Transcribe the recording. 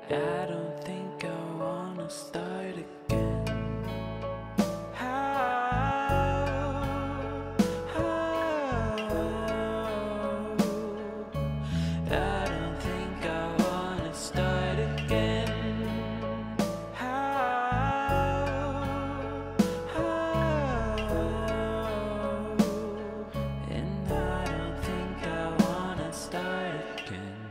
I don't think I wanna start again. I don't think I wanna start again. And I don't think I wanna start again.